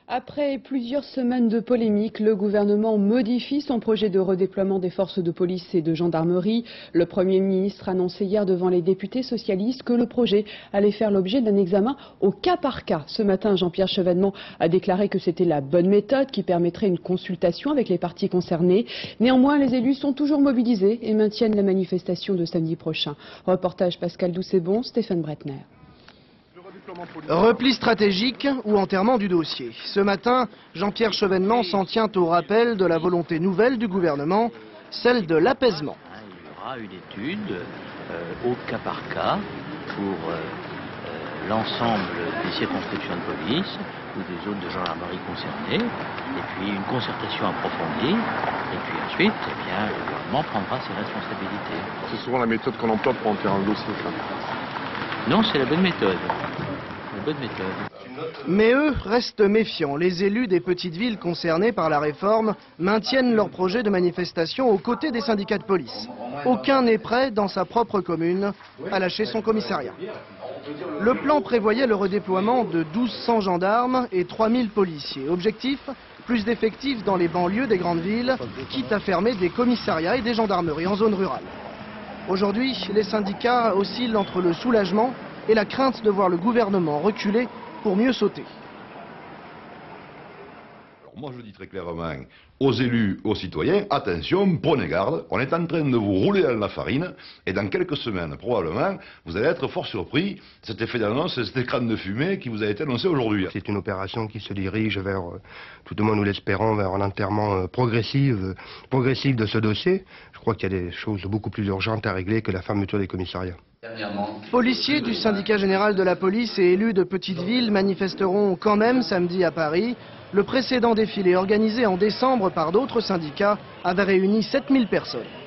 Après plusieurs semaines de polémique, le gouvernement modifie son projet de redéploiement des forces de police et de gendarmerie. Le Premier ministre annonçait hier devant les députés socialistes que le projet allait faire l'objet d'un examen au cas par cas. Ce matin, Jean-Pierre Chevènement a déclaré que c'était la bonne méthode qui permettrait une consultation avec les parties concernées. Néanmoins, les élus sont toujours mobilisés et maintiennent la manifestation de samedi prochain. Reportage Pascal Doucet-Bon, Stéphane Bretner. Repli stratégique ou enterrement du dossier. Ce matin, Jean-Pierre Chevènement s'en tient au rappel de la volonté nouvelle du gouvernement, celle de l'apaisement. Il y aura une étude au cas par cas pour l'ensemble des circonscriptions de police ou des zones de gendarmerie concernées, et puis une concertation approfondie, et puis ensuite, le gouvernement prendra ses responsabilités. C'est souvent la méthode qu'on emploie pour enterrer un dossier, ça. Non, c'est la bonne méthode. Mais eux restent méfiants. Les élus des petites villes concernées par la réforme maintiennent leur projet de manifestation aux côtés des syndicats de police. Aucun n'est prêt, dans sa propre commune, à lâcher son commissariat. Le plan prévoyait le redéploiement de 1200 gendarmes et 3000 policiers. Objectif, plus d'effectifs dans les banlieues des grandes villes, quitte à fermer des commissariats et des gendarmeries en zone rurale. Aujourd'hui, les syndicats oscillent entre le soulagement et la crainte de voir le gouvernement reculer pour mieux sauter. Alors moi je dis très clairement aux élus, aux citoyens, attention, prenez garde, on est en train de vous rouler dans la farine et dans quelques semaines probablement vous allez être fort surpris de cet effet d'annonce, cet écran de fumée qui vous a été annoncé aujourd'hui. C'est une opération qui se dirige vers, tout au moins nous l'espérons, vers un enterrement progressif de ce dossier. Je crois qu'il y a des choses beaucoup plus urgentes à régler que la fermeture des commissariats. Policiers du syndicat général de la police et élus de petites villes manifesteront quand même samedi à Paris. Le précédent défilé organisé en décembre par d'autres syndicats avait réuni 7000 personnes.